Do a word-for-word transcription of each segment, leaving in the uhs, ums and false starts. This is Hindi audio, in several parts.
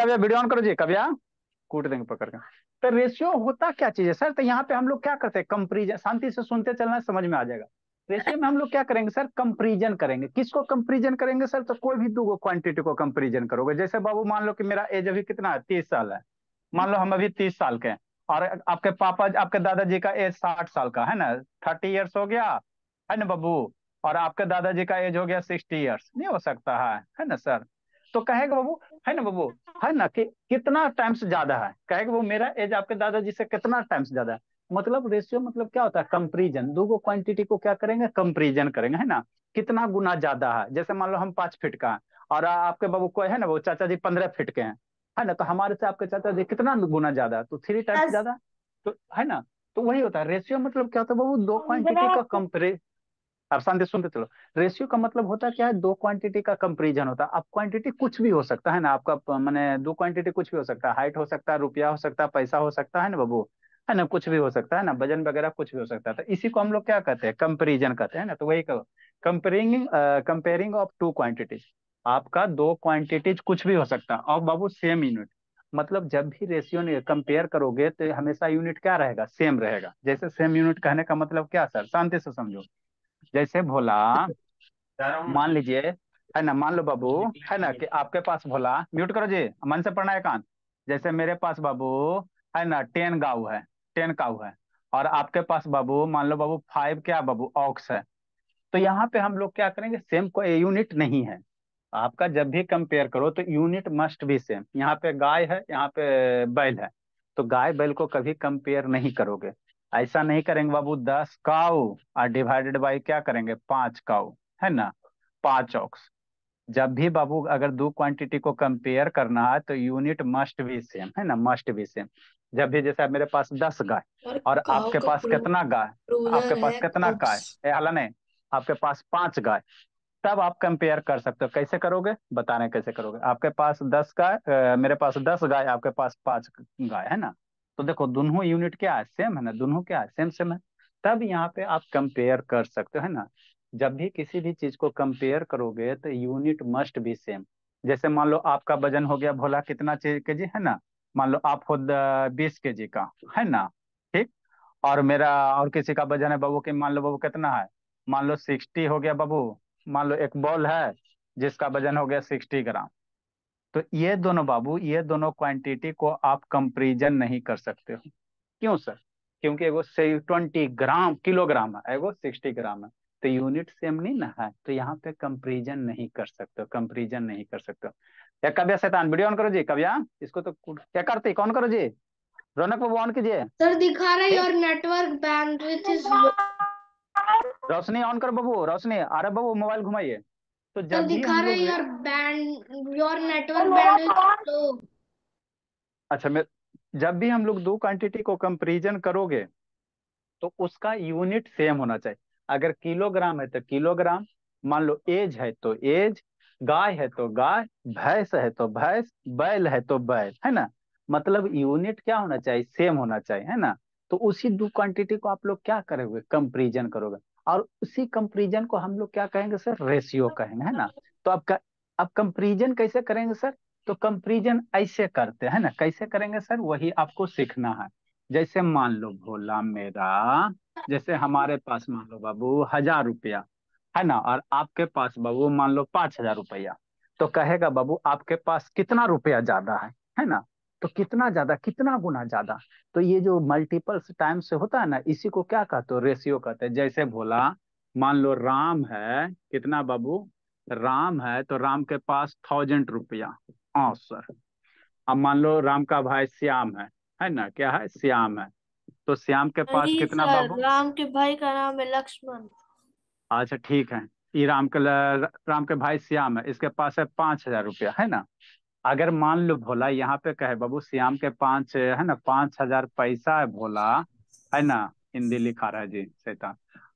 कव्या वीडियो ऑन करो जी, कव्या कूट देंगे पकड़ कर। तो रेशियो होता क्या चीज है सर? तो यहाँ पे हम लोग क्या करते हैं, कंपेरिजन। शांति से सुनते चलना, समझ में आ जाएगा। रेशियो में हम लोग क्या करेंगे सर, कंपेरिजन करेंगे। किसको कंपेरिजन करेंगे सर? तो कोई भी दो क्वांटिटी को कंपेरिजन करोगे। जैसे बाबू मान लो कि मेरा एज अभी कितना है, तीस साल है। मान लो हम अभी तीस साल के हैं, और आपके पापा आपके दादाजी का एज साठ साल का है ना, थर्टी ईयर्स हो गया है ना बाबू। और आपके दादाजी का एज हो गया सिक्सटी ईयर्स, नहीं हो सकता है है ना सर? तो कहेगा बाबू, है ना बाबू, है ना कि कितना टाइम्स ज्यादा है, कहेगा वो मेरा एज आपके दादाजी से कितना टाइम्स ज्यादा है। मतलब रेशियो मतलब क्या होता है, कंपेरिजन। दो क्वांटिटी को क्या करेंगे, कंपेरिजन करेंगे, है ना। कितना गुना ज्यादा है। जैसे मान लो हम पांच फीट का है, और आपके बाबू को है ना वो चाचा जी पंद्रह फीट के हैं, है ना। तो हमारे से आपके चाचा जी कितना गुना ज्यादा है, तो थ्री टाइम्स बस ज्यादा। तो है ना। तो वही होता है रेशियो। मतलब क्या होता है बाबू, दो क्वांटिटी का पंद्रह। कंपेरे। आप शांति से सुनते चलो। रेशियो का मतलब होता है क्या है, दो क्वांटिटी का कंपेरिजन होता है। अब क्वांटिटी कुछ भी हो सकता है ना आपका, प- माने दो क्वांटिटी कुछ भी हो सकता है। हाइट हो सकता है, रुपया हो सकता है, पैसा हो सकता है ना बाबू, है ना। कुछ भी हो सकता है ना, वजन वगैरह कुछ भी हो सकता है। तो इसी को हम लोग क्या कहते हैं, कंपेरिजन कहते हैं ना। तो वही कहो, comparing comparing of two quantities. आपका दो क्वांटिटीज कुछ भी हो सकता है, और बाबू सेम यूनिट। मतलब जब भी रेशियो ने कंपेयर करोगे तो हमेशा यूनिट क्या रहेगा, सेम रहेगा। जैसे सेम यूनिट कहने का मतलब क्या सर, शांति से समझो। जैसे भोला, मान लीजिए, है ना, मान लो बाबू, है ना कि आपके पास भोला, म्यूट करो जी, मन से पढ़ना है कान। जैसे मेरे पास बाबू, है ना, टेन गाउ है, टेन काउ है। और आपके पास बाबू मान लो बाबू फाइव क्या बाबू ऑक्स है। तो यहाँ पे हम लोग क्या करेंगे, सेम को यूनिट नहीं है। आपका जब भी कंपेयर करो तो यूनिट मस्ट भी सेम। यहाँ पे गाय है, यहाँ पे बैल है। तो गाय बैल को कभी कंपेयर नहीं करोगे। ऐसा नहीं करेंगे बाबू, दस काऊ और डिवाइडेड बाई क्या करेंगे, पांच काऊ, है ना, पांच ऑक्स। जब भी बाबू अगर दो क्वांटिटी को कंपेयर करना है तो यूनिट मस्ट भी सेम, है ना, मस्ट भी सेम। जब भी जैसे मेरे पास दस गाय, और और काव आपके का पास कितना गाय, आपके प्लूरल पास है कितना ऑक्स। गाय, ए हला नहीं, आपके पास पांच गाय। तब आप कंपेयर कर सकते हो। कैसे करोगे, बता रहे हैं कैसे करोगे। आपके पास दस गाय, अ, मेरे पास दस गाय, आपके पास पांच गाय, है ना। तो देखो दोनों यूनिट क्या है, सेम है ना, दोनों क्या है, सेम सेम है। तब यहाँ पे आप कंपेयर कर सकते हो, है ना। जब भी किसी भी चीज को कंपेयर करोगे तो यूनिट मस्ट बी सेम। जैसे मान लो आपका वजन हो गया भोला कितना केजी, है ना। मान लो आप हो बीस केजी का, है ना, ठीक। और मेरा और किसी का वजन है बाबू, कि मान लो बाबू कितना है, मान लो सिक्सटी हो गया बाबू। मान लो एक बॉल है जिसका वजन हो गया सिक्सटी ग्राम। तो ये दोनों बाबू, ये दोनों क्वांटिटी को आप कंपेरिजन नहीं कर सकते हो। क्यों सर? क्योंकि एगो से ट्वेंटी ग्राम किलोग्राम है, एगो सिक्सटी ग्राम है। तो यूनिट सेम नहीं ना है, तो यहाँ पे कंपेरिजन नहीं कर सकते हो, कंपेरिजन नहीं कर सकते हो। या कव्या शैतान वीडियो ऑन करो जी, कव्या इसको तो कूट- क्या करते, कौन करो जी, रौनक बाबू ऑन कीजिए। सर दिखा रहा है ठीक, your network bandwidth is low. रोशनी ऑन करो बाबू, रोशनी, अरे बाबू मोबाइल घुमाइए। तो सर जब भी दिखा हम रहा है लोग, your band your network bandwidth is low. अच्छा मैं, जब भी हम लोग दो क्वांटिटी को कंपेरिजन करोगे तो उसका यूनिट सेम होना चाहिए। अगर किलोग्राम है तो किलोग्राम, मान लो एज है तो एज, गाय है तो गाय, भैंस है तो भैंस, बैल है तो बैल, है ना। मतलब यूनिट क्या होना चाहिए, सेम होना चाहिए, है ना। तो उसी दो क्वांटिटी को आप लोग क्या करोगे, कंपेरिजन करोगे। और उसी कंपेरिजन को हम लोग क्या कहेंगे सर, रेशियो कहेंगे, है ना। तो अब क- अब कंपेरिजन कैसे करेंगे सर? तो कंपेरिजन ऐसे करते हैं ना, कैसे करेंगे सर, वही आपको सीखना है। जैसे मान लो भोला मेरा, जैसे हमारे पास मान लो बाबू हजार रुपया, है ना, और आपके पास बाबू मान लो पांच हजार रुपया। तो कहेगा बाबू आपके पास कितना रुपया ज्यादा है है ना। तो कितना ज्यादा, कितना गुना ज्यादा। तो ये जो मल्टीपल्स टाइम से होता है ना, इसी को क्या कहते हो, रेशियो कहते हैं। जैसे भोला, मान लो राम है कितना बाबू, राम है तो राम के पास थाउजेंड रुपया। हाँ सर। अब मान लो राम का भाई श्याम है है ना, क्या है, श्याम है। तो श्याम के पास नहीं कितना सर, बाबू, राम के भाई का नाम है लक्ष्मण। अच्छा ठीक है। ये राम के ल- राम के भाई श्याम है, इसके पास है पांच हजार रुपया, है ना। अगर मान लो भोला यहाँ पे कहे बाबू श्याम के पांच है ना, पांच हजार पैसा है भोला, है ना। हिंदी लिखा रहा है जी शैतान।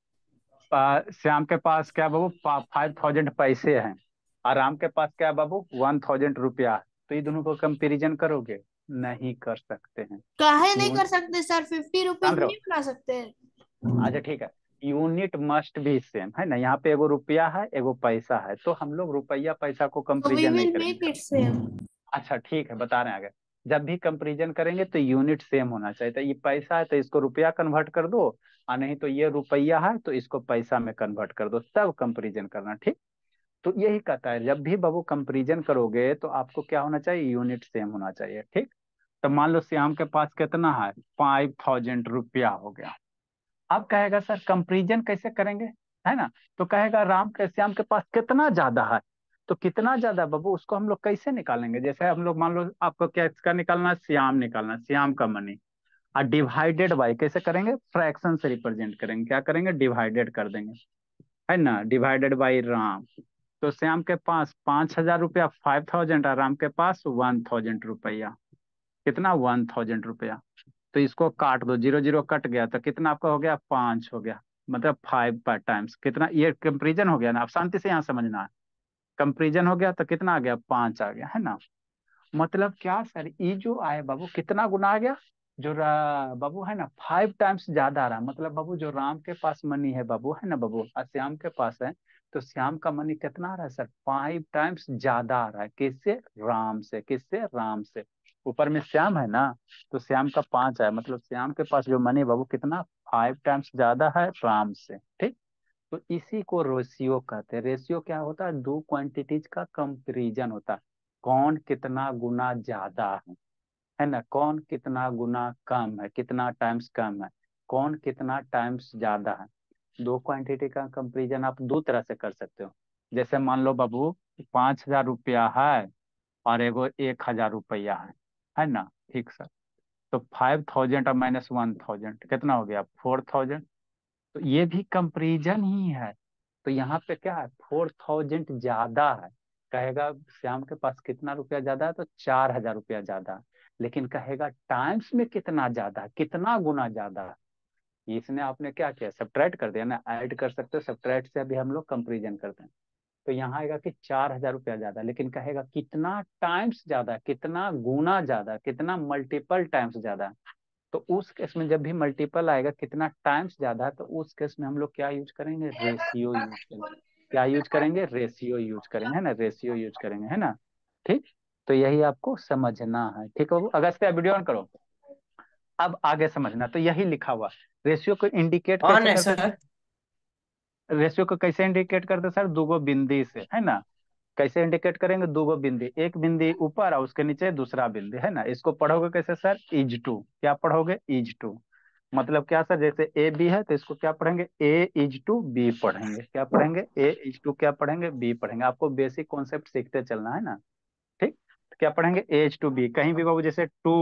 आ, श्याम के पास क्या बाबू, फाइव थाउजेंड पैसे हैं। और राम के पास क्या बाबू, वन थाउजेंड रुपया है। तो ये दोनों को कंपेरिजन करोगे, नहीं कर सकते हैं। काहे नहीं कर यून सकते सर, फिफ्टी रुपीज जान रहे नहीं हो, बना सकते? अच्छा ठीक है। यूनिट मस्ट भी सेम, है ना। यहाँ पे एगो रुपया है, एगो पैसा है, तो हम लोग रुपया पैसा को So we कंपेरिजन नहीं will करेंगे। make it same. अच्छा ठीक है, बता रहे हैं आगे। जब भी कंपैरिजन करेंगे तो यूनिट सेम होना चाहिए। तो ये पैसा है तो इसको रुपया कन्वर्ट कर दो, और नहीं तो ये रुपया है तो इसको पैसा में कन्वर्ट कर दो, तब कंपैरिजन करना। ठीक। तो यही कहता है जब भी बाबू कंपैरिजन करोगे तो आपको क्या होना चाहिए, यूनिट सेम होना चाहिए। ठीक। तो मान लो श्याम के पास कितना है, फाइव थाउजेंड रुपया हो गया। अब कहेगा सर कंपैरिजन कैसे करेंगे, है ना। तो कहेगा राम के श्याम के पास कितना ज्यादा है। तो कितना ज्यादा बाबू उसको हम लोग कैसे निकालेंगे, जैसे हम लोग मान लो आपको क्या इसका निकालना है, श्याम निकालना है, श्याम का मनी। और डिवाइडेड बाय कैसे करेंगे, फ्रैक्शन से रिप्रेजेंट करेंगे, क्या करेंगे, डिवाइडेड कर देंगे, है ना, डिवाइडेड बाई राम। तो श्याम के पास पांच हजार रुपया, फाइव थाउजेंड, और राम के पास वन थाउजेंड रुपया। कितना, वन थाउजेंड रुपया। तो इसको काट दो, जीरो जीरो कट गया तो कितना आपका हो गया, पांच हो गया। मतलब फाइव पर टाइम्स कितना, ये कंपेरिजन हो गया ना। आप शांति से यहाँ समझना है। कंपेरिजन हो गया तो कितना आ गया, पांच आ गया, है ना। मतलब क्या सर, ये जो आए बाबू कितना गुना आ गया, जो रा- बाबू है ना फाइव टाइम्स ज्यादा आ रहा है। मतलब बाबू जो राम के पास मनी है बाबू, है ना बाबू, और श्याम के पास है, तो श्याम का मनी कितना आ रहा है सर, फाइव टाइम्स ज्यादा आ रहा है। किससे, राम से। किससे, राम से। ऊपर में श्याम है ना, तो श्याम का पांच है, मतलब श्याम के पास जो मनी है बाबू कितना, फाइव टाइम्स ज्यादा है राम से। ठीक। तो इसी को रेशियो कहते हैं। रेशियो क्या होता है, दो क्वांटिटीज का कंपैरिजन होता है। कौन कितना गुना ज्यादा है है ना, कौन कितना गुना कम है, कितना टाइम्स कम है, कौन कितना टाइम्स ज्यादा है। दो क्वांटिटी का कंपैरिजन आप दो तरह से कर सकते हो। जैसे मान लो बाबू पांच हजार रुपया है और एगो एक हजार रुपया है है ना। ठीक सर। तो फाइव थाउजेंड और माइनस वन थाउजेंड कितना हो गया, फोर थाउजेंड। तो ये भी कंपैरिजन ही है। तो यहाँ पे क्या है, फोर थाउजेंड ज्यादा है। कहेगा श्याम के पास कितना रुपया ज्यादा है, तो चार हजार रुपया ज्यादा है। लेकिन कहेगा टाइम्स में कितना ज्यादा है, कितना गुना ज्यादा है। इसने आपने क्या किया, सब्ट्रैक्ट कर दिया ना, ऐड कर सकते हो, सब्ट्रैक्ट से अभी हम लोग कंपेरिजन करते हैं। तो यहाँ आएगा कि चार हजार रुपया ज्यादा, लेकिन कहेगा कितना टाइम्स ज्यादा, कितना गुना ज्यादा, कितना मल्टीपल टाइम्स ज्यादा। तो उस केस में जब भी मल्टीपल आएगा, कितना टाइम्स ज्यादा है, तो उस केस में हम लोग क्या यूज करेंगे, रेशियो यूज करेंगे। क्या यूज करेंगे, रेशियो यूज करेंगे, है ना, रेशियो यूज करेंगे, है ना। ठीक। तो यही आपको समझना है। ठीक है बाबू, अगस्त पे वीडियो ऑन करो। अब आगे समझना, तो यही लिखा हुआ। रेशियो को इंडिकेट ऑन कैसे है करते सर। हैं, रेशियो को कैसे इंडिकेट करते हैं सर, दूगो बिंदी से, है ना। कैसे इंडिकेट करेंगे, दो गो बिंदी, एक बिंदी ऊपर और उसके नीचे दूसरा बिंदी, है ना। इसको पढ़ोगे कैसे सर, इज टू। क्या पढ़ोगे, इज टू। मतलब क्या सर, जैसे ए बी है तो इसको क्या पढ़ेंगे, ए इज टू बी पढ़ेंगे। क्या पढ़ेंगे, ए इज टू क्या पढ़ेंगे, बी पढ़ेंगे। आपको बेसिक कॉन्सेप्ट सीखते चलना है ना। ठीक। तो क्या पढ़ेंगे, ए इज टू बी। कहीं भी बाबू जैसे टू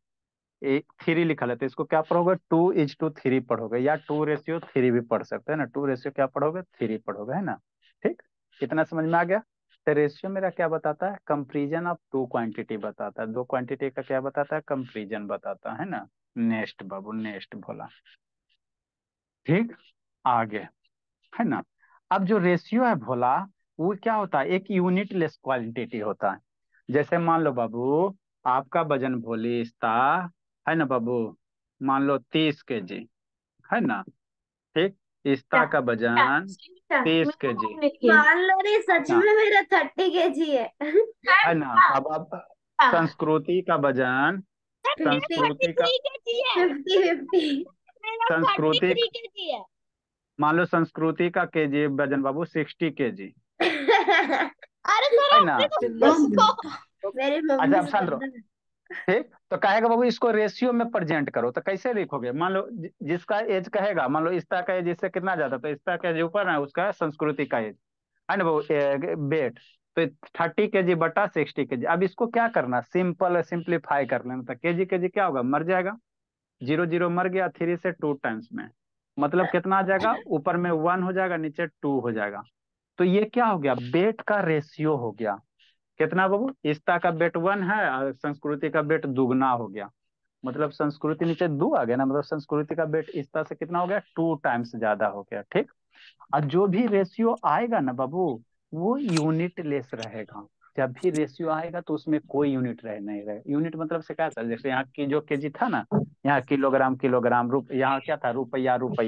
ए थ्री लिखा है तो इसको क्या पढ़ोगे, टू इज टू थ्री पढ़ोगे, या टू रेशियो थ्री भी पढ़ सकते हैं ना। टू रेशियो क्या पढ़ोगे, थ्री पढ़ोगे, है ना। ठीक। कितना समझ में आ गया। तो रेशियो मेरा क्या बताता है, कंपैरिजन ऑफ टू क्वांटिटी बताता है। दो क्वांटिटी का क्या बताता है, कंपैरिजन बताता है ना। नेक्स्ट बाबू, नेक्स्ट बोला। ठीक। आगे, है ना। अब जो रेशियो है भोला, वो क्या होता है, एक यूनिट लेस क्वांटिटी होता है। जैसे मान लो बाबू आपका वजन भोली था, है ना बाबू, मान लो तीस के जी, है ना। ठीक। क्या इस्ता का वजन क्या तीस के जी, मान लो रे, है सच ना, में मेरा थर्टी केजी है। है ना। अब अब संस्कृति का वजन, फिफ्टी संस्कृति का, फिफ्टी फिफ्टी। संस्कृति, मान लो संस्कृति का केजी वजन बाबू सिक्सटी के जी, अरे सर है ना। आपने तो उसको मेरी अच्छा मम्मी अब से शांत रहो। ज्यादा। ठीक। तो कहेगा बाबू इसको रेशियो में प्रेजेंट करो, तो कैसे लिखोगे, मान लो जि- जिसका एज कहेगा, मान लो इसका का एज इससे कितना ज्यादा, तो इसका का एज ऊपर है, उसका संस्कृति का एज, है ना बाबू, वेट। तो थर्टी के जी बटा सिक्सटी के जी। अब इसको क्या करना, सिंपल सिंप्लीफाई कर लेना, तो केजी केजी क्या होगा, मर जाएगा। जीरो जीरो मर गया, थ्री से टू टाइम्स में, मतलब कितना आ जाएगा, ऊपर में वन हो जाएगा, नीचे टू हो जाएगा। तो ये क्या हो गया, वेट का रेशियो हो गया। कितना बाबू, इसका का वेट वन है और संस्कृति का वेट दुगना हो गया। मतलब संस्कृति नीचे दो आ गया ना, मतलब संस्कृति का वेट इसका से कितना हो गया, टू टाइम्स ज्यादा हो गया। ठीक। और जो भी रेशियो आएगा ना बाबू, वो यूनिट लेस रहेगा। जब भी रेशियो आएगा तो उसमें कोई यूनिट रह नहीं रहे। यूनिट मतलब से क्या था, जैसे यहाँ की जो केजी था ना, यहाँ किलोग्राम किलोग्राम, रुप यहाँ क्या था, रुपया रुपया।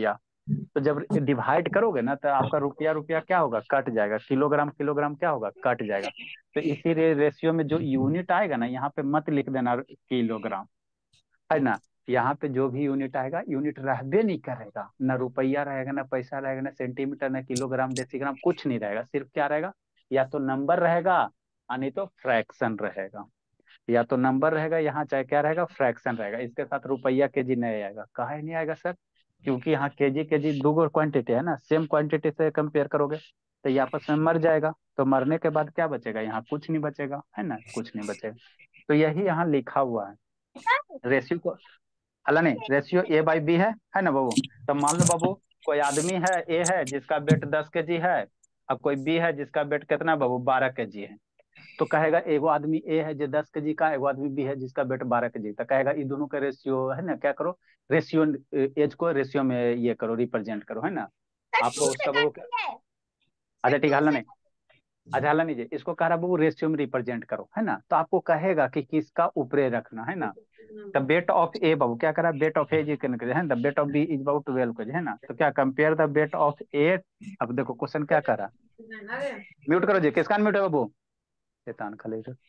तो जब डिवाइड करोगे ना तो आपका रुपया रुपया क्या होगा, कट जाएगा, किलोग्राम किलोग्राम क्या होगा, कट जाएगा। तो इसी रेशियो में जो यूनिट आएगा ना, यहाँ पे मत लिख देना किलोग्राम, है ना। यहाँ पे जो भी यूनिट आएगा, यूनिट रहबे नहीं करेगा, ना रुपया रहेगा, ना पैसा रहेगा, ना सेंटीमीटर, ना किलोग्राम डेसीग्राम, कुछ नहीं रहेगा। सिर्फ क्या रहेगा, या तो नंबर रहेगा और नहीं तो फ्रैक्शन रहेगा। या तो नंबर रहेगा यहाँ, चाहे क्या रहेगा, फ्रैक्शन रहेगा। इसके साथ रुपया केजी नहीं आएगा। काहे नहीं आएगा सर? क्योंकि यहाँ केजी केजी दो गो क्वांटिटी है ना, सेम क्वांटिटी से कंपेयर करोगे तो ये आपस में मर जाएगा। तो मरने के बाद क्या बचेगा, यहाँ कुछ नहीं बचेगा, है ना, कुछ नहीं बचेगा। तो यही यहाँ लिखा हुआ है। रेशियो को, अल्लाह नहीं, रेशियो ए बाई बी है है ना बाबू। तो मान लो बाबू, कोई आदमी है ए है जिसका वेट दस के जी है, अब कोई बी है जिसका वेट कितना है बाबू, बारह के जी है। तो कहेगा एगो आदमी ए है जो दस के जी का, एगो आदमी बी है जिसका वेट बारह के जी, तो कहेगा ये दोनों का रेशियो है ना, क्या करो, रेशियो, एज को रेशियो में ये करो, रिप्रेजेंट करो, है ना। सर आपको टू से उसका बाबू क्या, करती है। सर अच्छा ठीक है, टू हल्ला से। नहीं, अच्छा हल्ला नहीं जी, इसको कह रहा बाबू रेशियो में रिप्रेजेंट करो, है ना। तो आपको कहेगा कि किसका ऊपरे रखना, है ना। द बेट ऑफ ए बाबू क्या करा, बेट ऑफ ए इज है, the weight of B is about twelve K G, है ना। तो क्या compare the weight of A, अब देखो क्वेश्चन क्या करा, म्यूट करो जी, किसका म्यूट है बाबू, शैतान खाली से।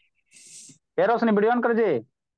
ए रोशनी वीडियो ऑन करो जी।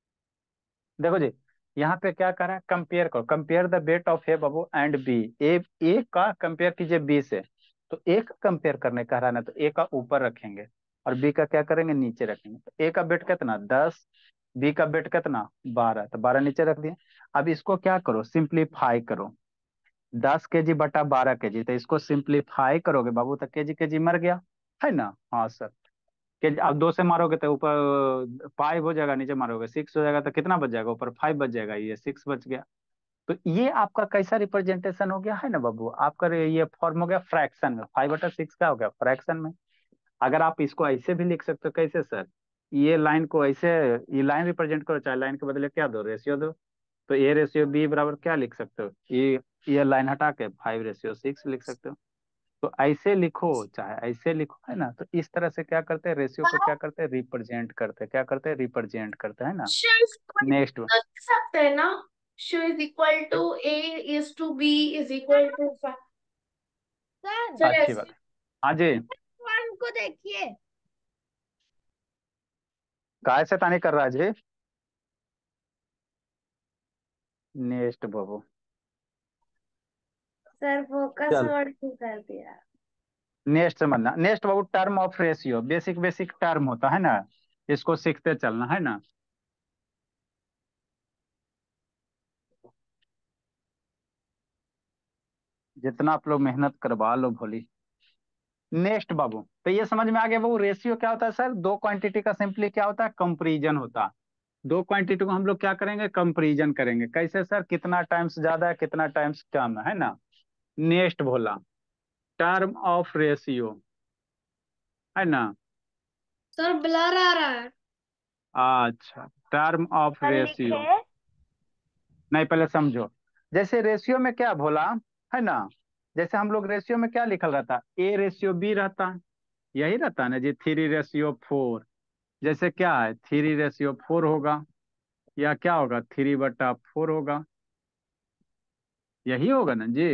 देखो जी, यहाँ पे क्या करा, कंपेयर करो, compare the weight of A बाबू एंड बी। ए ए का कंपेयर कीजिए बी से। तो ए का कंपेयर करने कह रहा है ना, तो ए का ऊपर रखेंगे और बी का क्या करेंगे, नीचे रखेंगे। तो ए का वेट कितना, दस, बी का वेट कितना, बारह, तो बारह नीचे रख दिए। अब इसको क्या करो, सिंप्लीफाई करो, दस के जी बटा बारह के जी, तो इसको सिंप्लीफाई करोगे बाबू तो के जी के जी मर गया, है ना। हाँ सर, के अब दो से मारोगे तो ऊपर फाइव हो जाएगा, नीचे मारोगे सिक्स हो जाएगा, तो कितना बच जाएगा, ऊपर फाइव बच जाएगा, ये सिक्स बच गया। तो ये आपका कैसा रिप्रेजेंटेशन हो गया, है ना बाबू, आपका ये फॉर्म हो गया फ्रैक्शन में, फाइव बटा सिक्स का हो गया फ्रैक्शन में। अगर आप इसको ऐसे भी लिख सकते हो, कैसे सर, ये लाइन को ऐसे, ये लाइन रिप्रेजेंट करो, चाहे लाइन के बदले क्या दो, रेशियो दो। तो ए रेशियो बी बराबर क्या लिख सकते हो, ये ये लाइन हटा के फाइव रेशियो सिक्स लिख सकते हो। तो ऐसे लिखो चाहे ऐसे लिखो, है ना। तो इस तरह से क्या करते हैं, रेशियो को क्या करते हैं, रिप्रेजेंट करते हैं, क्या करते हैं, रिप्रेजेंट करते हैं ना। शो इज इक्वल नेक्स्ट, तो लिख सकते हैं ना। So is equal to A is to B is equal to. Sir sir अच्छी ऐसे बात है। हाँ जी, वन को देखिए। काय से तानी कर रहा है जी। नेक्स्ट बाबू, सर फोकस चल वर्ड क्यों कर दिया। नेक्स्ट समझना, नेक्स्ट बाबू term of ratio, basic basic term होता है ना, इसको सीखते चलना, है ना। जितना आप लोग मेहनत करवा लो भोली। नेक्स्ट बाबू, तो ये समझ में आ गया बाबू, रेशियो क्या होता है सर, दो क्वांटिटी का सिंपली क्या होता है, कंपैरिजन होता है। दो क्वांटिटी को हम लोग क्या करेंगे, कंपैरिजन करेंगे। कैसे सर, कितना टाइम्स ज्यादा है, कितना टाइम्स कम है है ना। नेक्स्ट बोला, टर्म ऑफ रेशियो, है ना। सर ब्लर आ रहा है। अच्छा, टर्म ऑफ और लिखे। रेशियो, नहीं पहले समझो। जैसे रेशियो में क्या बोला, है ना, जैसे हम लोग रेशियो में क्या लिखल रहता, ए रेशियो बी रहता, यही रहता ना जी, थ्री रेशियो फोर। जैसे क्या है, थ्री रेशियो फोर होगा, या क्या होगा, थ्री बटा फोर होगा, यही होगा ना जी।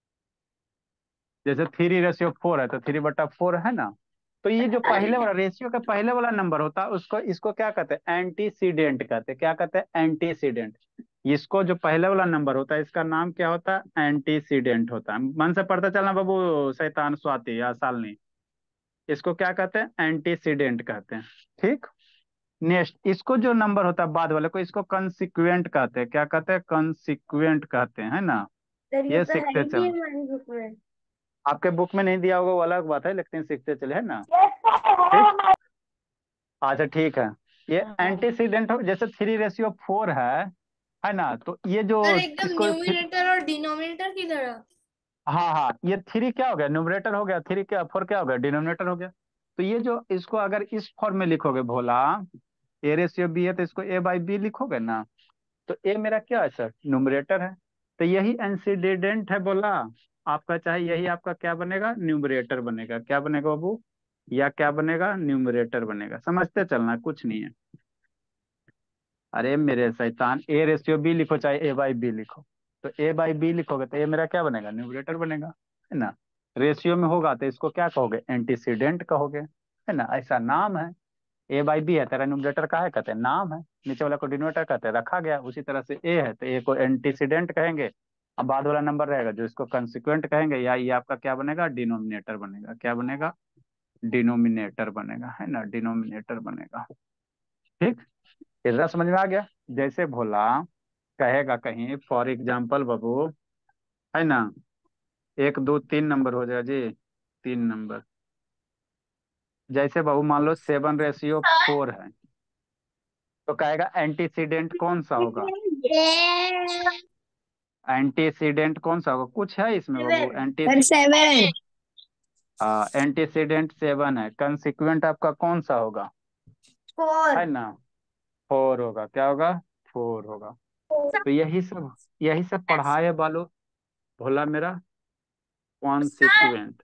जैसे थ्री रेशियो फोर है तो थ्री बटा फोर है ना। तो ये जो पहले वाला रेशियो का पहले वाला नंबर होता है उसको, इसको क्या कहते हैं, एंटीसीडेंट कहते हैं। क्या कहते हैं, एंटीसीडेंट। इसको जो पहले वाला नंबर होता है इसका नाम क्या होता है, एंटीसीडेंट होता है। मन से पढ़ता चलना बाबू, शैतान स्वाति या सालनी, इसको क्या कहते हैं, एंटीसीडेंट कहते हैं। ठीक। नेक्स्ट, इसको जो नंबर होता है बाद वाले को, इसको कंसिक्वेंट कहते हैं। क्या कहते हैं, कंसिक्वेंट कहते हैं, है ना। सर ये ये तो है सीखते ही नहीं चलना, हमारी बुक में। आपके बुक में नहीं दिया होगा वो अलग बात है, लेकिन सीखते चले, है ना। यस सर है ठीक, हमारे। अच्छा ठीक है। ये हाँ। एंटीसीडेंट हो, जैसे थ्री रेशियो फोर है है ना। तो ये जो सर एकदम इसको थ्री, न्यूमरेटर और डिनोमिनेटर की तरह। हाँ हाँ, ये थ्री क्या हो गया, न्यूमरेटर हो गया, थ्री क्या, फोर क्या हो गया, डिनोमिनेटर हो गया। तो ये जो इसको अगर इस फॉर्म में लिखोगे भोला, ए रेशियो बी है तो इसको ए बाई बी लिखोगे ना। तो ए मेरा क्या है सर, न्यूमरेटर है। तो यही एंटीसीडेंट है बोला आपका, चाहे यही आपका क्या बनेगा, न्यूमरेटर बनेगा। क्या बनेगा बाबू, या क्या बनेगा, न्यूमरेटर बनेगा। समझते चलना, कुछ नहीं है। अरे मेरे शैतान, ए रेशियो बी लिखो चाहे ए बाई बी लिखो, तो ए बाई बी लिखोगे तो ए मेरा क्या बनेगा, न्यूमरेटर बनेगा, है ना। रेशियो में होगा तो इसको क्या कहोगे, एंटीसीडेंट कहोगे, है ना। ऐसा नाम है, ए बाई बी है, तेरा न्यूमरेटर का है, कहते हैं नाम है, नीचे वाला को डिनोमिनेटर कहते हैं, रखा गया। उसी तरह से ए है तो ए को एंटीसीडेंट कहेंगे, अब बाद वाला नंबर रहेगा जो इसको कंसिक्वेंट कहेंगे, या ये आपका क्या बनेगा, डिनोमिनेटर बनेगा। क्या बनेगा, डिनोमिनेटर बनेगा, है ना, डिनोमिनेटर बनेगा। ठीक, इतना समझ में आ गया। जैसे भोला कहेगा कहीं फॉर एग्जाम्पल बाबू, है ना, एक दो तीन नंबर हो जाएगा जी, तीन नंबर। जैसे बाबू मान लो सेवन रेशियो फोर है, तो कहेगा एंटीसीडेंट कौन सा होगा, एंटीसीडेंट कौन सा होगा, कुछ है इसमें बाबू, एंटी सर सेवन। हाँ एंटीसीडेंट सेवन है, कंसिक्वेंट आपका कौन सा होगा, फोर। है ना, फोर होगा। क्या होगा, फोर होगा। तो यही सब, यही सब पढ़ाए बालो भोला मेरा, सर कॉन्सिक्वेंट।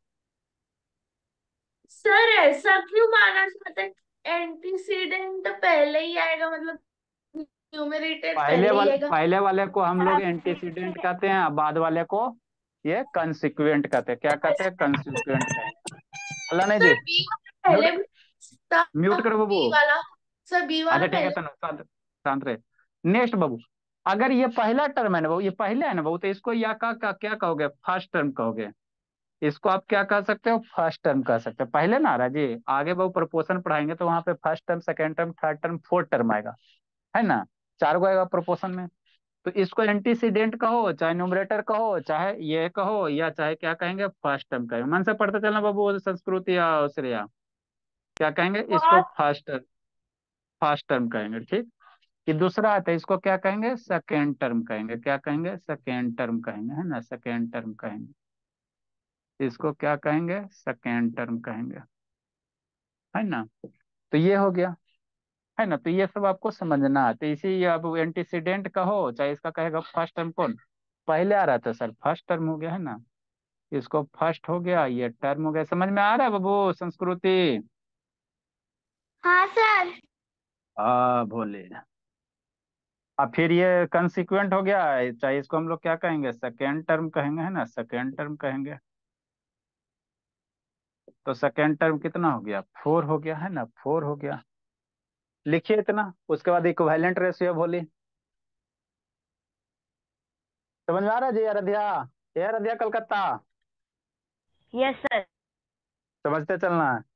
सर ऐसा क्यों माना जाता है, एंटीसीडेंट पहले ही आएगा, मतलब न्यूमरेटर पहले पहले ही वाले आएगा। पहले वाले को हम लोग एंटीसीडेंट कहते हैं, बाद वाले को ये कंसिक्वेंट कहते हैं। क्या कहते हैं, कंसिक्वेंट कहेंगे। बोला नहीं जी, सर बी पहले म्यूट, भी था, म्यूट करो बाबू। बी वाला, सर बी वाला अच्छा ठीक है, पहले। तनु शांत, शांत रहे। नेक्स्ट बाबू, अगर ये पहला टर्म है ना बाबू, ये पहले है ना बाबू, तो इसको या का, का क्या कहोगे, फर्स्ट टर्म कहोगे। इसको आप क्या कह सकते हो, फर्स्ट टर्म कह सकते हो। पहले ना आ रहा जी, आगे बाबू प्रोपोर्शन पढ़ाएंगे तो वहां पे first term, second term, third term, fourth term आएगा, है ना, चार गो आएगा प्रोपोर्शन में। तो इसको एंटीसीडेंट कहो, चाहे न्यूमरेटर कहो, चाहे ये कहो, या चाहे क्या कहेंगे, फर्स्ट टर्म कहेंगे। मन से पढ़ते चलना बाबू, संस्कृति या श्रेया, क्या कहेंगे इसको, फर्स्ट टर्म, फर्स्ट टर्म कहेंगे। ठीक, कि दूसरा आता है इसको क्या कहेंगे, सेकेंड टर्म कहेंगे। क्या कहेंगे, सेकेंड टर्म कहेंगे, है ना, सेकेंड टर्म कहेंगे। इसको क्या कहेंगे, सेकेंड टर्म कहेंगे, है ना। तो ये हो गया, है ना। तो ये सब आपको समझना है। तो इसी अब एंटीसीडेंट कहो, चाहे इसका कहेगा फर्स्ट टर्म, कौन पहले आ रहा था सर, फर्स्ट टर्म हो गया, है ना। इसको फर्स्ट हो गया, ये टर्म हो गया। समझ में आ रहा है बाबू, संस्कृति। हाँ सर। हाँ भोले। अब फिर ये कंसिक्वेंट हो गया, चाहे इसको हम लोग क्या कहेंगे, सेकेंड टर्म कहेंगे, है ना, सेकेंड टर्म कहेंगे। तो सेकेंड टर्म कितना हो गया, फोर हो गया, है ना, फोर हो गया। लिखिए इतना, उसके बाद इक्विवेलेंट रेशियो बोली। समझ में आ रहा है जी, अयोध्या, ये अयोध्या कलकत्ता, यस सर। समझते चलना है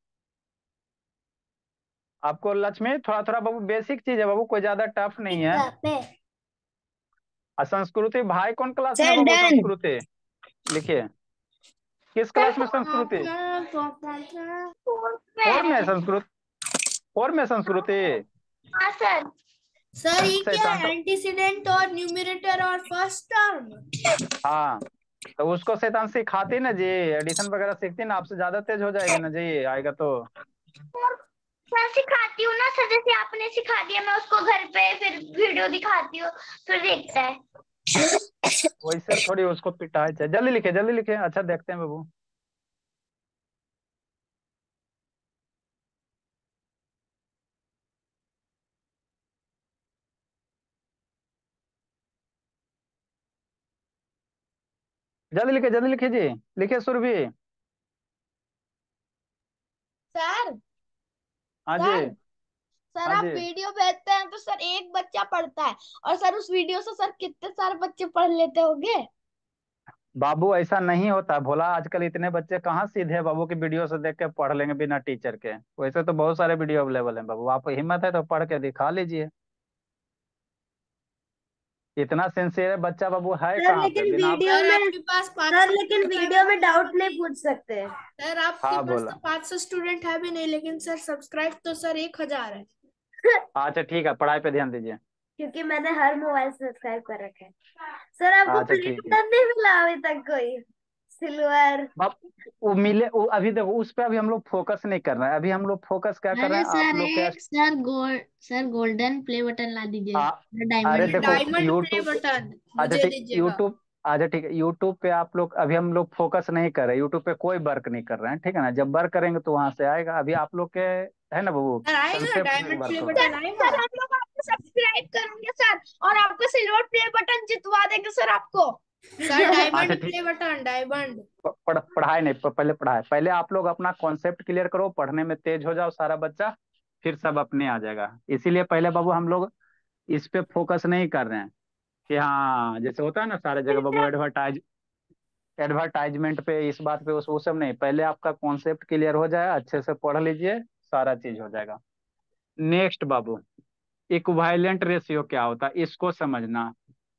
आपको। लक्ष्मी थोड़ा थोड़ा बाबू बेसिक चीज है बाबू, कोई ज्यादा टफ नहीं है। पे और संस्कृति भाई कौन क्लास में है सर बाबू, डन। संस्कृति लिखिए, किस क्लास में संस्कृति, फोर में है संस्कृत, फोर में संस्कृति। हाँ सर। सर ये क्या शैतान है, तो, एंटीसीडेंट और न्यूमरेटर और फर्स्ट टर्म। हाँ तो उसको शैतान सिखाती ना जी, एडिशन वगैरह सीखती ना, आपसे ज्यादा तेज हो जाएगी ना जी, आएगा तो। सर सिखाती हूँ ना सर, जैसे आपने सिखा दिया, मैं उसको घर पे फिर वीडियो दिखाती हूँ, फिर देखता है। वैसे थोड़ी उसको पिटाई चाहिए। जल्दी लिखे, जल्दी लिखे, अच्छा देखते हैं बाबू। जल्दी लिखे, जल्दी लिखे जी, लिखे सुरभि। सर हाँ जी, सर सर हाँ आप जी। वीडियो भेजते हैं तो सर एक बच्चा पढ़ता है, और सर उस वीडियो से सर कितने सारे बच्चे पढ़ लेते होंगे। बाबू ऐसा नहीं होता भोला, आजकल इतने बच्चे कहाँ सीधे हैं बाबू की वीडियो से देख के पढ़ लेंगे बिना टीचर के। वैसे तो बहुत सारे वीडियो अवेलेबल हैं बाबू, आप हिम्मत है तो पढ़ के दिखा लीजिए। इतना सिंसियर बच्चा बाबू है सर कहाँ पे, लेकिन बिना आप। वीडियो में आपके पास पाँच सर लेकिन वीडियो में डाउट नहीं पूछ सकते। सर आपके हाँ पास बोला। तो पाँच सौ स्टूडेंट है भी नहीं, लेकिन सर सब्सक्राइब तो सर एक हजार है। अच्छा ठीक है, पढ़ाई पे ध्यान दीजिए। क्योंकि मैंने हर मोबाइल सब्सक्राइब कर रखा है। सर आपको अच्छा प्ले ठीक है। बटन नहीं मिला अभी तक कोई, सिल्वर। बाप, वो मिले वो, अभी देखो उस पे अभी हम लोग फोकस नहीं कर रहे हैं। अभी हम लोग फोकस क्या कर रहे अरे हैं, आप सर लोग के। एक sir gold sir golden play button ला दीजिए। आ, अरे डायमंड देखो डायमंड प्ले यूट्यूब, बटन अच्छा मुझे ठीक, दीजिएगा। यूट्यूब, अच्छा ठीक है, यूट्यूब पे आप लोग, अभी हम लोग फोकस नहीं कर रहे, यूट्यूब पे कोई वर्क नहीं कर रहे हैं, ठीक है ना। जब वर्क करेंगे तो वहां से आएगा। अभी आप लोग के, है ना बाबू, सर आएगा संक्षेप में डायमंड वर्क प्ले हो रहा है। बटन आएगा। सब्सक्राइब करेंगे सर, और आपको सिल्वर प्ले बटन जितवा देंगे सर आपको। सर अच्छा डायमंड ठीक, प्ले बटन, डायमंड। प- पढ़, पढ़ाई नहीं, प- पहले पढ़ाई, पहले आप लोग अपना कॉन्सेप्ट क्लियर करो, पढ़ने में तेज हो जाओ सारा बच्चा, फिर सब अपने आ जाएगा। इसीलिए पहले बाबू हम लोग इस पे फोकस नहीं कर रहे हैं कि हाँ जैसे होता है ना सारे जगह बाबू एडवर्टाइज एडवर्टाइजमेंट पे, इस बात पे, उस वो सब नहीं। पहले आपका कॉन्सेप्ट क्लियर हो जाए, अच्छे से पढ़ लीजिए, सारा चीज हो जाएगा। नेक्स्ट बाबू, इक्विवेलेंट रेशियो क्या होता है, इसको समझना।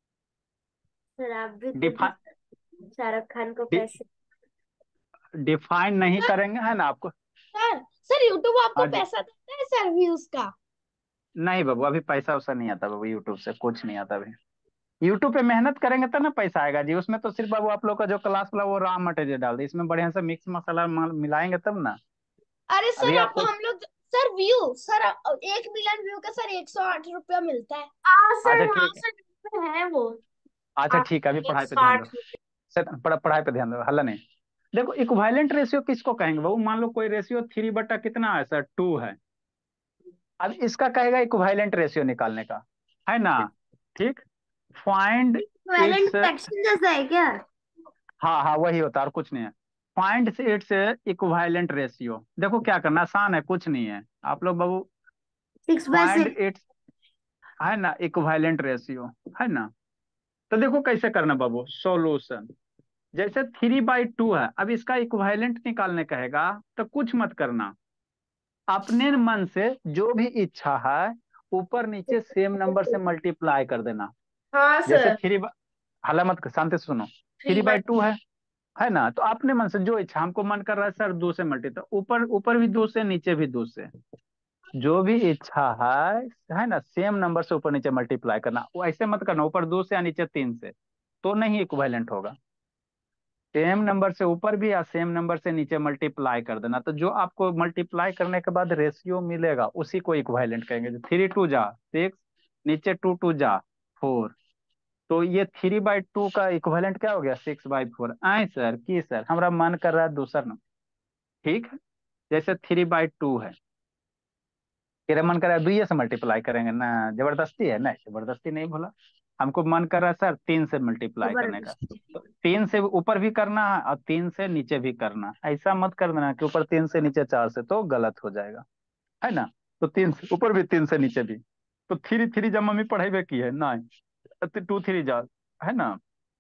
सर आप भी तो डिफा, शाहरुख खान को डि, पैसे। डिफाइन नहीं करेंगे है ना आपको। सर सर यूट्यूब आपको हाँ जी, पैसा देता है सर व्यूज का? नहीं बाबू अभी पैसा वैसा नहीं आता बाबू, यूट्यूब से कुछ नहीं आता अभी। यूट्यूब पे मेहनत करेंगे तब ना पैसा आएगा जी। उसमें तो सिर्फ बाबू आप लोग का जो क्लास वाला वो रॉ मटेरियल डाल दे, इसमें बढ़िया से मिक्स मसाला माल मिलाएंगे तब ना। अरे अभी सर अब आपको, हम लोग, सर व्यू सर, एक मिलियन व्यू का सर एक सौ आठ रुपया मिलता है। हाँ अच्छा सर, हाँ ठीक है, सर है वो। अच्छा ठीक है, अभी एक पढ़ाई पे सौ ध्यान दो। आठ सर पढ़, पढ़ाई पे ध्यान दो, हल्ला नहीं। देखो इक्विवेलेंट रेशियो किसको कहेंगे बाबू, मान लो कोई रेशियो थ्री बटा कितना है सर, टू है। अब इसका कहेगा इक्विवेलेंट रेशियो निकालने का, है ना। ठीक, फाइंड वैलेंट इट्स, फ्रैक्शन जैसा है क्या? हाँ हाँ वही होता है और कुछ नहीं है। फाइंड इट्स इक्विवेलेंट रेशियो, देखो क्या करना, आसान है, कुछ नहीं है आप लोग बाबू। Six by find six it's, है ना, इक्विवेलेंट रेशियो, है ना। तो देखो कैसे करना बाबू, सॉल्यूशन। जैसे थ्री बाई टू है, अब इसका इक्विवेलेंट निकालने कहेगा तो कुछ मत करना, अपने मन से जो भी इच्छा है ऊपर नीचे सेम नंबर से मल्टीप्लाई कर देना। हाँ जैसे सर। थ्री, हल्ला मत कर, शांति से सुनो। Three three by by two है है ना, तो अपने मन से जो इच्छा, हमको मन कर रहा है सर दो से मल्टी, तो ऊपर ऊपर भी दो से, नीचे भी दो से, जो भी इच्छा है है ना, सेम नंबर से ऊपर नीचे मल्टीप्लाई करना। वो ऐसे मत करना ऊपर दो से या नीचे तीन से, तो नहीं इक्विवेलेंट होगा। सेम नंबर से ऊपर भी या सेम नंबर से नीचे मल्टीप्लाई कर देना, तो जो आपको मल्टीप्लाई करने के बाद रेशियो मिलेगा उसी को इक्विवेलेंट कहेंगे। थ्री टू जा सिक्स, नीचे टू टू जा फोर, तो ये थ्री बाई टू का इक्विवेलेंट क्या हो गया, सिक्स बाई फोर। आए सर की सर हमारा मन कर रहा है दूसरा नंबर, ठीक है। जैसे थ्री बाई टू है, तेरा मन कर रहा है दुइये से मल्टीप्लाई करेंगे ना, जबरदस्ती है ना, जबरदस्ती नहीं बोला। हमको मन कर रहा है सर तीन से मल्टीप्लाई करने का, जबरदस्त। तो तीन से ऊपर भी करना है और तीन से नीचे भी करना है। ऐसा मत कर देना कि ऊपर तीन से नीचे चार से, तो गलत हो जाएगा, है ना। तो तीन से ऊपर भी तीन से नीचे भी, तो थ्री थ्री जब मम्मी पढ़ाई की है ना, टू थ्री जा, है ना,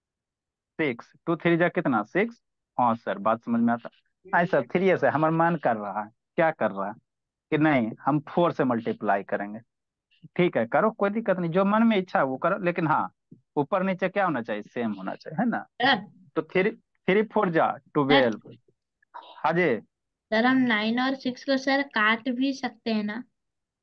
सिक्स, टू थ्री जा कितना, सिक्स। हाँ सर बात समझ में आता। ऐसा थ्री से हमारा मन कर रहा है, क्या कर रहा है कि नहीं हम फोर से मल्टीप्लाई करेंगे। ठीक है करो, कोई दिक्कत नहीं, जो मन में इच्छा है वो करो, लेकिन हाँ ऊपर नीचे क्या होना चाहिए, सेम होना चाहिए, है ना। सर। तो थ्री थ्री फोर जा सर ट्वेल्व। हाँ जी, सर हम नाइन और सिक्स को सर काट भी सकते हैं ना?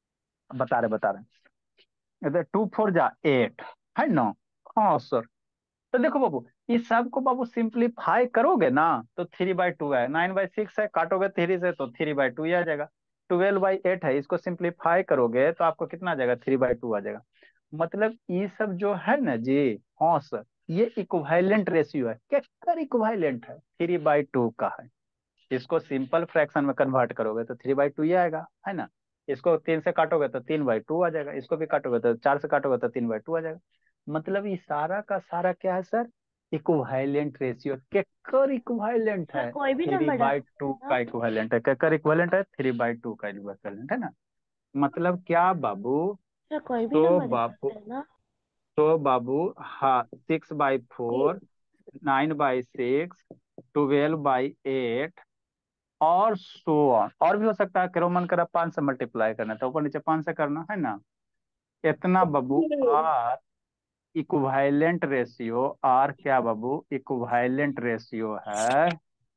बता रहे बता रहे, टू फोर जा एट, है ना। हाँ सर, तो देखो बाबू इस सब को बाबू सिंप्लीफाई करोगे ना, तो थ्री बाई टू है, नाइन बाई सिक्स है, काटोगे थ्री से तो थ्री बाई टू ही आ जाएगा। ट्वेल्व बाई एट है, इसको सिंप्लीफाई करोगे तो आपको कितना आ जाएगा, थ्री बाई टू आ जाएगा। मतलब ये सब जो है ना जी, हाँ सर, ये इक्विवेलेंट रेशियो है, क्या कर इक्विवेलेंट है, थ्री बाई टू का है। इसको सिंपल फ्रैक्शन में कन्वर्ट करोगे तो थ्री बाई टू ही आएगा, है ना। इसको तीन से काटोगे तो तीन बाई टू आ जाएगा, इसको भी काटोगे तो चार से काटोगे तो तीन बाई टू आ जाएगा। मतलब ये सारा का सारा क्या है सर, इक्विवेलेंट रेशियो, केकर इक्विवेलेंट सर है, कोई भी थ्री नंबर डाल बाई टू सकते हैं का ना? इक्विवेलेंट है, केकर इक्विवेलेंट है, थ्री बाई टू का इक्विवेलेंट है ना। मतलब क्या बाबू, सर कोई भी तो नंबर दे बाबू, सकते हैं ना? तो बाबू हाँ six by four, nine by six, twelve by eight, और सो ऑन, और भी हो सकता है। करो मन करा पांच से मल्टीप्लाई करना तो ऊपर नीचे पांच से करना, है ना। इतना बाबू आर इक्विवेलेंट रेशियो, आर क्या बाबू, इक्विवेलेंट रेशियो है,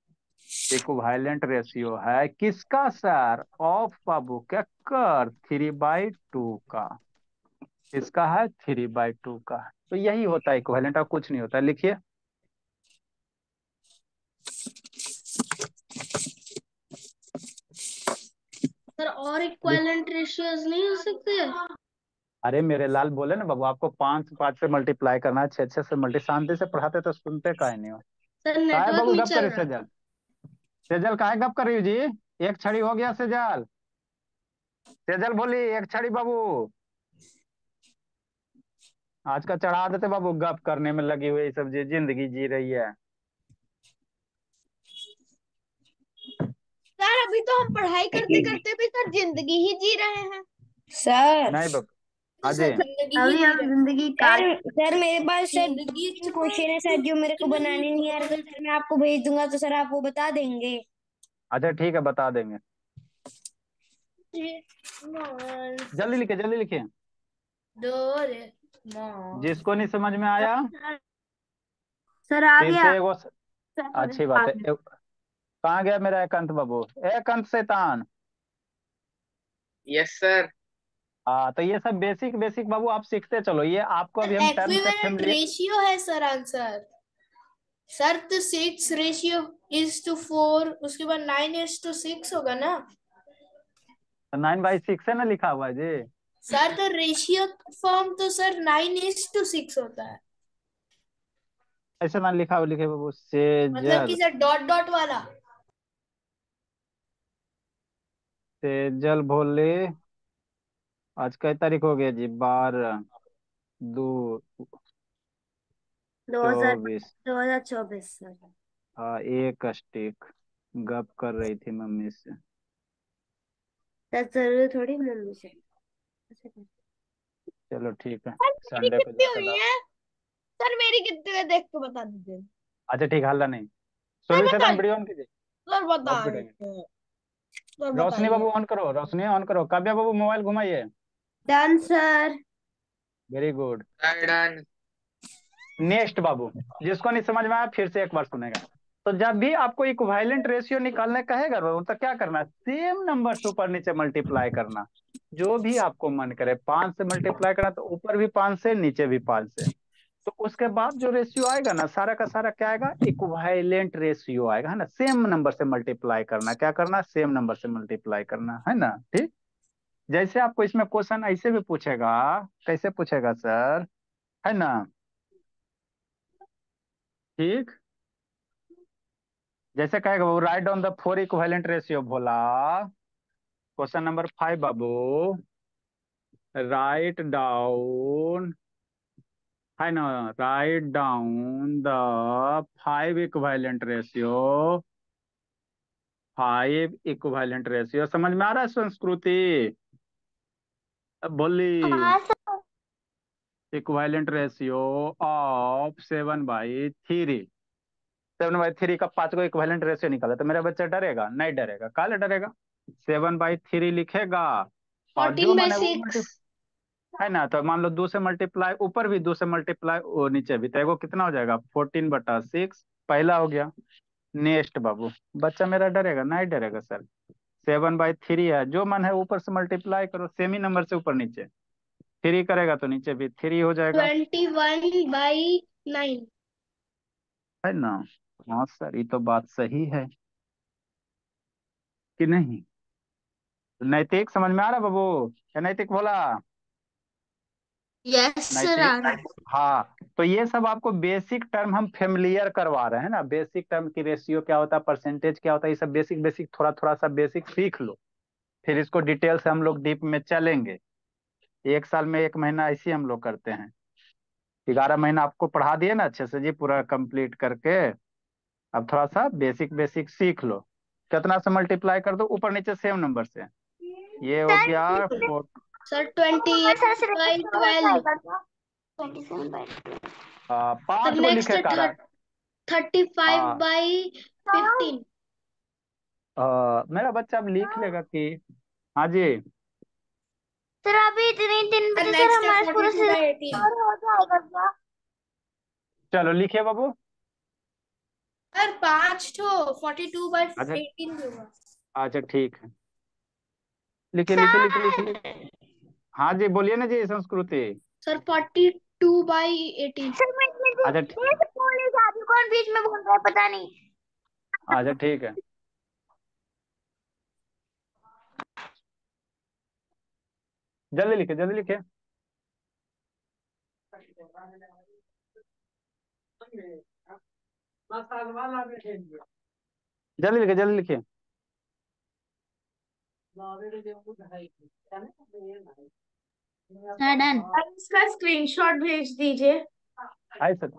इक्विवेलेंट रेशियो है किसका सर, ऑफ बाबू क्या कर, थ्री बाई टू का। इसका है थ्री बाई टू का, तो यही होता है इक्विवेलेंट, और कुछ नहीं होता, लिखिए। सर और लिख, इक्विवेलेंट रेशियोज नहीं हो सकते? अरे मेरे लाल बोले ना बाबू, आपको पांच पांच से मल्टीप्लाई करना है, छह छह से मल्टी, शांति से पढ़ाते तो सुनते काहे नहीं हो। सर काहे नेटवर्क बाबू नहीं गप चल करे रहा। सेजल, सेजल काहे गप कर रही हो जी, एक छड़ी हो गया सेजल, सेजल बोली एक छड़ी बाबू। आज का चढ़ा देते बाबू, गप करने में लगी हुई सब जी जिंदगी जी रही है। सर अभी तो हम पढ़ाई करते करते भी सर जिंदगी ही जी रहे हैं सर। नहीं बाबू। तो हाँ सर जी। जिंदगी ही जी रहे हैं। जिंदगी सर सर मेरे पास सर जिंदगी क्वेश्चन है सर जो मेरे को बनाने नहीं आ रहा, तो सर मैं आपको भेज दूंगा, तो सर आप वो बता देंगे। अच्छा ठीक है, बता देंगे। जल्दी लिखिए, जल्दी लिखिए। डोरेमोन। जिसको नहीं समझ में आया सर आ फिर गया। से एगो। अच्छी बात है। ए- कहाँ गया मेरा एकांत बाबू? एकांत शैतान। Yes sir. हाँ, तो ये सब बेसिक बेसिक बाबू आप सीखते चलो, ये आपको अभी हम टर्म से एक्विवेलेंट फेमिलियर। रेशियो है सर आंसर। सर तो six ratio is to four, उसके बाद नाइन इज टू सिक्स होगा ना नाइन बाई सिक्स है ना लिखा हुआ है जी। सर। तो रेशियो फॉर्म तो sir nine is to six होता है, ऐसा ना लिखा हुआ, लिखे बाबू मतलब कि सेजल। सर डॉट डॉट वाला। सेजल भोले। आज कई तारीख हो गया जी? बारह दो दो हजार चौबीस। दो हजार चौबीस सर। हाँ, एक स्टिक। गप कर रही थी मम्मी से। सर जरूरी थोड़ी मम्मी से। चलो ठीक है। सर मेरी संडे को कितनी जाकर हुई दाव। है? सर मेरी कितनी है देख के बता दीजिए। अच्छा ठीक, हल्ला नहीं। सर सुरभि शैतान बताइए। वीडियो ऑन कीजिए। सर बहुत बताइए। पिटेंगे। सर रोशनी बताइए। बाबू ऑन करो, रोशनी ऑन करो। काव्या बाबू मोबाइल घुमाइए। Done sir. Very good. Done. Next बाबू। जिसको नहीं समझ में आया फिर से एक बार सुनेगा। तो जब भी आपको इक्विवेलेंट रेशियो निकालने कहेगा बाबू, तो क्या करना है? सेम नंबर से ऊपर नीचे मल्टीप्लाई करना। जो भी आपको मन करे, पांच से मल्टीप्लाई करना तो ऊपर भी पांच से, नीचे भी पांच से। तो उसके बाद जो रेशियो आएगा ना, सारा का सारा क्या आएगा? इक्विवेलेंट रेशियो आएगा, है ना। सेम नंबर से मल्टीप्लाई करना, क्या करना? सेम नंबर से मल्टीप्लाई करना, है ना। ठीक। जैसे आपको इसमें क्वेश्चन ऐसे भी पूछेगा। कैसे पूछेगा सर? है ना। ठीक। जैसे कहेगा वो, right down the four equivalent ratio बोला। क्वेश्चन नंबर फाइव बाबू। राइट डाउन, है ना। Right down the five equivalent ratio. Five equivalent ratio समझ में आ रहा है संस्कृति? अब बोली। हाँ sir. Equivalent ratio of seven by three. Seven by three का पांच को इक्विवेलेंट रेशियो निकाला तो मेरा बच्चा डरेगा? नहीं डरेगा। काले डरेगा? सेवन बाई थ्री लिखेगा। और जो फोर्टीन बाई मन है वो सिक्स। मल्टी, है ना। तो मान लो दो से मल्टीप्लाई ऊपर भी, दो से मल्टीप्लाई वो नीचे भी, तो एगो कितना हो जाएगा? फोर्टीन बटा सिक्स। पहला हो गया। नेक्स्ट बाबू। बच्चा मेरा डरेगा? नहीं डरेगा सर। सेवन बाई थ्री है, जो मन है ऊपर से मल्टीप्लाई करो, सेमी नंबर से ऊपर नीचे। थ्री करेगा तो नीचे भी थ्री हो जाएगा, ट्वेंटी वन बाई नाइन। है ना। हाँ सर, ये तो बात सही है कि नहीं? नैतिक समझ में आ रहा बाबू? क्या नैतिक बोला? यस सर आ नैतिक। रहा है। हाँ, तो ये सब आपको बेसिक टर्म हम फेमिलियर करवा रहे हैं ना। बेसिक टर्म की रेशियो क्या होता है, परसेंटेज क्या होता है, ये सब बेसिक बेसिक थोड़ा थोड़ा सा बेसिक सीख लो। फिर इसको डिटेल से हम लोग डीप में चलेंगे। एक साल में एक महीना ऐसे ही हम लोग करते हैं। ग्यारह महीना आपको पढ़ा दिए ना अच्छे से जी, पूरा कंप्लीट करके। अब थोड़ा सा बेसिक बेसिक सीख लो। कितना से मल्टीप्लाई कर दो ऊपर नीचे सेम नंबर से। ये हो सर गया इसमें four. Sir twenty sir eight से बाई हो ट्वेल्व। जाएगा क्या? ट्वेंटी सेवन बाई सर पांच को नेक्स्ट लिखे कारा। थर्टी फाइव हाँ। By fifteen. आ, मेरा बच्चा अब लिख लेगा कि। हाँ जी। सर अभी इतने तीन सर बजे सर नेक्स्ट है हमारा फोर्टी पूरा two by syllabus eighteen. Cover हो जाएगा क्या? चलो लिखिए बाबू। सर पांच ठो फोर्टी टू बाई अच्छा। एटीन होगा। अच्छा ठीक है। लिखिए लिखिए लिखिए लिखिए सर लिखिए। हाँ जी, बोलिए ना जी Sanskriti. Sir forty two by eighteen. Sir मैं इतने देर अच्छा ठी- देर से बोल रही जा रही हूँ, कौन बीच में बोल रहा है पता नहीं। अच्छा ठीक है। जल्दी लिखिए, जल्दी लिखिए। जल्दी लिखिए, जल्दी लिखिए। Sir done. अब इसका स्क्रीनशॉट भेज दीजिए। आई सर।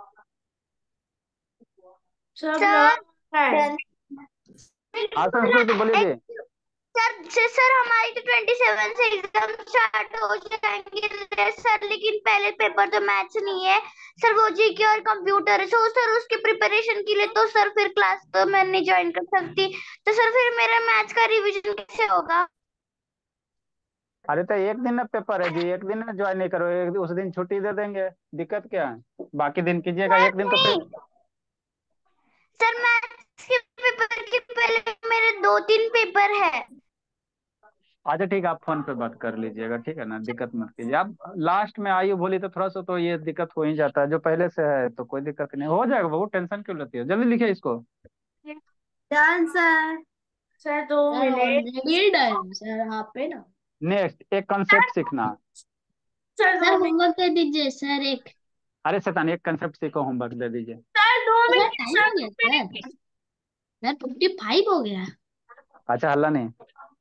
सब सर लगा है। डन। हाँ संस्कृति बोलिए जी। सर सर सर हमारी तो ट्वेंटी सेवन से एग्जाम स्टार्ट हो जाएंगे सर, लेकिन पहले पेपर तो मैथ्स नहीं है सर, वो जी के और कंप्यूटर है। सो सर उसकी प्रिपरेशन के लिए तो सर फिर क्लास तो मैं नहीं ज्वाइन कर सकती, तो सर फिर मेरा मैथ्स का रिवीजन कैसे होगा? अरे तो एक दिन ना पेपर है जी, एक दिन ना ज्वाइन नहीं करो, एक उस दिन छुट्टी दे देंगे, दिक्कत क्या है, बाकी दिन कीजिएगा, सर एक दिन तो नहीं फिर। सर, मैथ्स के पेपर के पहले मेरे दो तीन पेपर है। अच्छा ठीक है, आप फोन पे बात कर लीजिएगा, ठीक है ना, दिक्कत मत कीजिए। आप लास्ट में आयु बोली तो थोड़ा सा तो ये दिक्कत हो ही जाता है, जो पहले से है तो कोई दिक्कत नहीं, हो जाएगा, बहुत टेंशन क्यों लेती है, जल्दी लिखिए इसको। Done sir. सर दो सर मिनट। ऑलरेडी डन सर, आप पे ना। नेक्स्ट, एक कंसेप्ट सीखना। सर सर दो मिनट। होमवर्क दे दीजिए सर एक। अरे शैतान, एक कंसेप्ट सीखो, होमवर्क दे दीजिए। सर दो सर मिनट टाइम सर हो दो गया सर। मिनट। सर फिफ्टी फाइव हो गया। अच्छा हल्ला नहीं।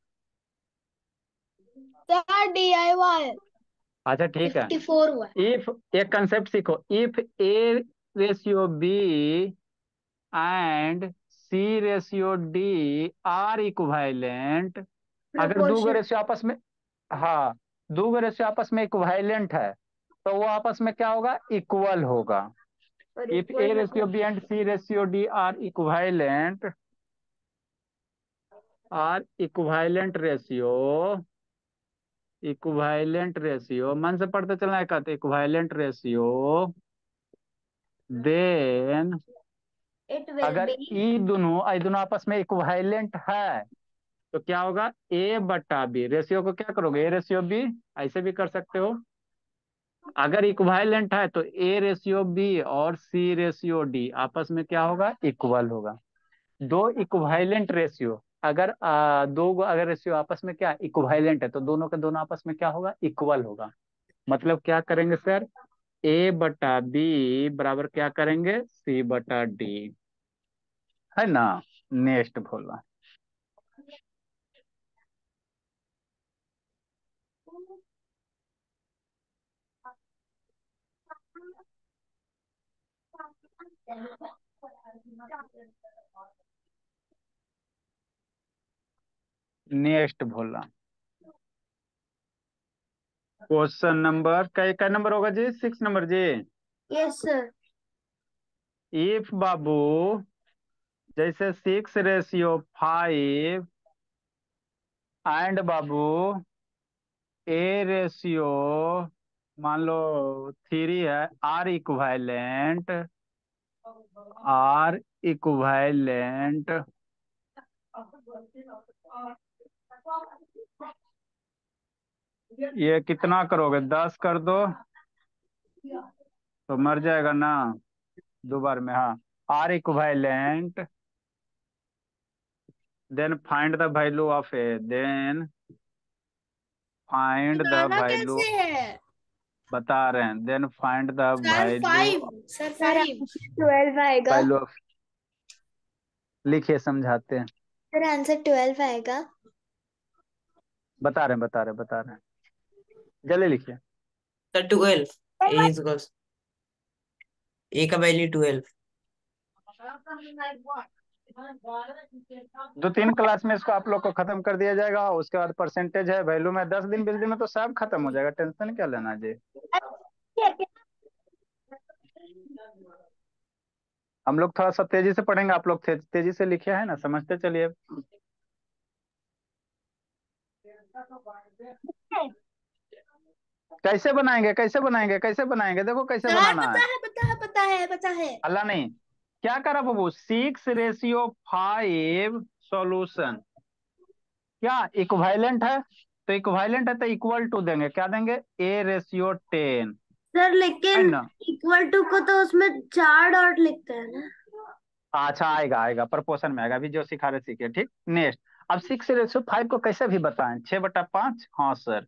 सर डी आई वाई अच्छा ठीक है। फिफ्टी फोर हुआ। इफ, एक कंसेप्ट सीखो, if a ratio b and c ratio d are equivalent, अगर दो गो प्रोपोर्शन। रेशियो आपस में, हाँ, दो गो रेशियो आपस में इक्विवेलेंट है तो वो आपस में क्या होगा, इक्वल होगा। और इफ इक्वल ए रेशियो मतलब। B and c ratio d are equivalent, are equivalent ratio, equivalent ratio मन से पढ़ते चलना है, कहते equivalent ratio, then it will अगर बी। ई दोनों आई दोनों आपस में इक्विवेलेंट है तो क्या होगा, ए बटा बी, रेशियो को क्या करोगे, ए रेशियो बी, ऐसे भी कर सकते हो। अगर इक्विवेलेंट है तो ए रेशियो बी और सी रेशियो डी आपस में क्या होगा, इक्वल होगा। दो इक्विवेलेंट रेशियो, अगर आ, दो गो अगर रेशियो आपस में क्या इक्विवेलेंट है तो दोनों के दोनों आपस में क्या होगा, इक्वल होगा। मतलब क्या करेंगे सर, ए बटा बी बराबर क्या करेंगे, सी बटा डी, है ना। नेक्स्ट बोला। नेक्स्ट बोला। क्वेश्चन नंबर कई का नंबर होगा जी, सिक्स नंबर जी। Yes sir. इफ बाबू, जैसे सिक्स रेशियो फाइव एंड बाबू ए रेशियो मान लो थ्री है, आर इक्विवेलेंट, आर इक्विवेलेंट, ये कितना करोगे, दस कर दो तो मर जाएगा ना, दो बार में, हाँ। Are equivalent, then find the value of a, then find the banana value, कैसे है? बता रहे हैं, then find the sir value, five. Sir sir five. Twelve आएगा। वैल्यू ऑफ, लिखिए समझाते हैं, सर आंसर ट्वेल्व आएगा। बता रहे हैं बता रहे हैं बता रहे हैं, जल्दी लिखिए। Sir twelve a is equals, a का वैल्यू ट्वेल्व। दो तीन क्लास में इसको आप लोग को खत्म कर दिया जाएगा, उसके बाद परसेंटेज है, वैल्यू में दस दिन बीस दिन में तो सब खत्म हो जाएगा, टेंशन क्या लेना है जी। हम लोग थोड़ा सा तेजी से पढ़ेंगे, आप लोग ते, तेजी से लिखे है ना, समझते चलिए। कैसे बनाएंगे कैसे बनाएंगे कैसे बनाएंगे, देखो कैसे सर बनाना पता है। है पता है पता है पता है। अल्लाह नहीं, क्या करा बाबू, सिक्स रेशियो फाइव सॉल्यूशन, क्या इक्विवेलेंट है, तो इक्विवेलेंट है तो इक्वल टू देंगे, क्या देंगे, ए रेशियो टेन, सर है लेकिन ना। इक्वल टू को तो उसमें चार डॉट लिखते हैं ना। अच्छा आएगा आएगा, प्रपोर्शन में आएगा, अभी जो सिखा रहे सीखिए, ठीक। नेक्स्ट, अब सिक्स रेशियो फाइव को कैसे भी बताएं, छह बटा पांच, हाँ सर।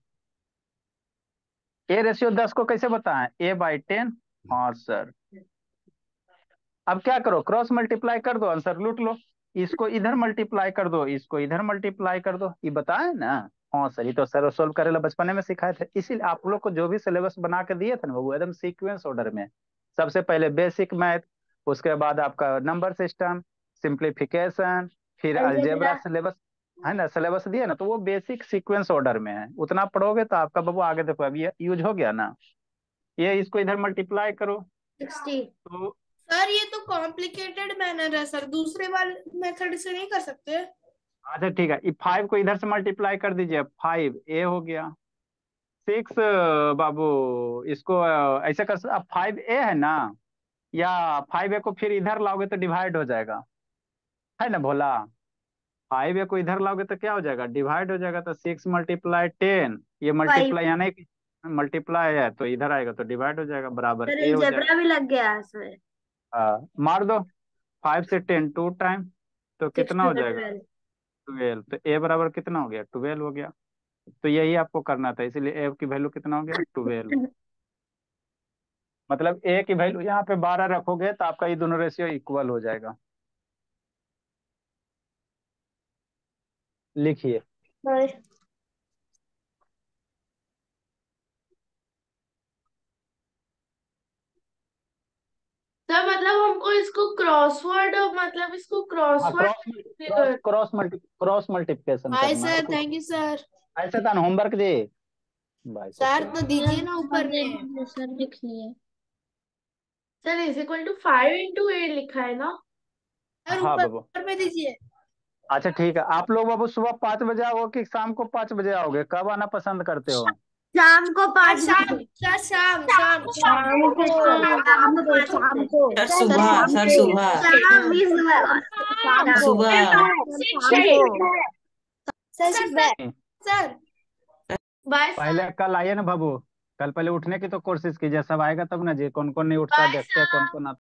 ए रेशियो दस को कैसे बताएं, ए बाई टेन, हाँ सर। अब क्या करो, क्रॉस मल्टीप्लाई कर दो, आंसर लूट लो, इसको इधर मल्टीप्लाई कर दो, इसको इधर मल्टीप्लाई कर दो, ये बताए ना। हाँ सर, ये तो सर सोल्व करेला बचपने में सिखाए थे, इसीलिए आप लोग को जो भी सिलेबस बना के दिए थे ना वो एकदम सीक्वेंस ऑर्डर में। सबसे पहले बेसिक मैथ, उसके बाद आपका नंबर सिस्टम, सिंप्लीफिकेशन, फिर अलजेब्रा सिलेबस, है ना, सिलेबस दिया ना, तो वो बेसिक सीक्वेंस ऑर्डर में है। उतना पढ़ोगे तो आपका बाबू आगे देखो, अभी ये यूज हो गया ना, ये इसको इधर मल्टीप्लाई करो सिक्सटी। तो। सर ये तो कॉम्प्लिकेटेड मैनर है सर, दूसरे वाले मेथड से नहीं कर सकते? अच्छा ठीक है, ये फाइव को इधर से मल्टीप्लाई कर दीजिए, फाइव ए हो गया। सिक्स बाबू, इसको अ, ऐसे कर, अब फाइव ए है ना, या फाइव ए को फिर इधर लाओगे तो डिवाइड हो जाएगा, है ना भोला। फाइव ए को इधर लाओगे तो क्या हो जाएगा, डिवाइड हो जाएगा। तो सिक्स मल्टीप्लाई टेन, ये फाइव। मल्टीप्लाई यानी कि मल्टीप्लाई है तो इधर आएगा तो डिवाइड हो जाएगा, बराबर सर ए हो जाएगा। अलजेब्रा भी लग गया है इसमें। हाँ, मार दो, फाइव से टेन टू टाइम, तो सिक्स कितना टू हो द जाएगा, ट्वेल्व। ट्वेल्व। तो ए बराबर कितना हो गया, ट्वेल्व हो गया। तो यही आपको करना था, इसीलिए ए की वैल्यू कितना हो गया, ट्वेल्व। मतलब ए की वैल्यू यहाँ पे बारह रखोगे तो आपका ये दोनों रेशियो इक्वल हो जाएगा। लिखिए। सर मतलब हमको इसको क्रॉसवर्ड, मतलब इसको हाँ, crossword. Cross cross cross multi cross multiplication हाय करना है सर, कुछ। Thank you sir. ऐसे था होमवर्क दे भाई सर साहब। तो दीजिए ना ऊपर में। सर लिख लिए। Sir is equal to five into eight लिखा है ना? सर हाँ ऊपर बाबू। ऊपर में दीजिए। अच्छा ठीक है, आप लोग बाबू सुबह पाँच बजे आओगे कि शाम को पाँच बजे आओगे, कब आना पसंद करते हो। शाम को सर पाँच शाम, बजे। सर शाम शाम शाम शाम को शाम को शाम को सर सर सुबह, शाम सर को। सुबह, शाम इस शाम को सुबह। शाम को सर सुबह। सर बाय पहले सर। कल आइए ना बाबू, कल पहले उठने की तो कोशिश कीजिए, सब आएगा तब ना जी, कौन कौन नहीं उठता बाय देखते हैं कौन सर। कौन आता है।